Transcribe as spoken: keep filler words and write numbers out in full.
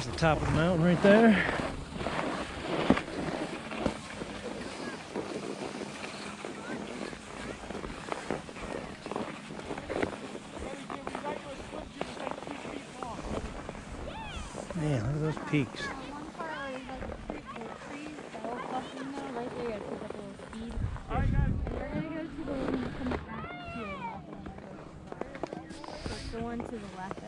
There's the top of the mountain right there. Man, look at those peaks. One part where there's like the trees that all fucking know right there, you gotta pick up a little speed. Alright guys. And we're gonna go to the one that comes back here, not the one that goes to the left. So it's the one to the left.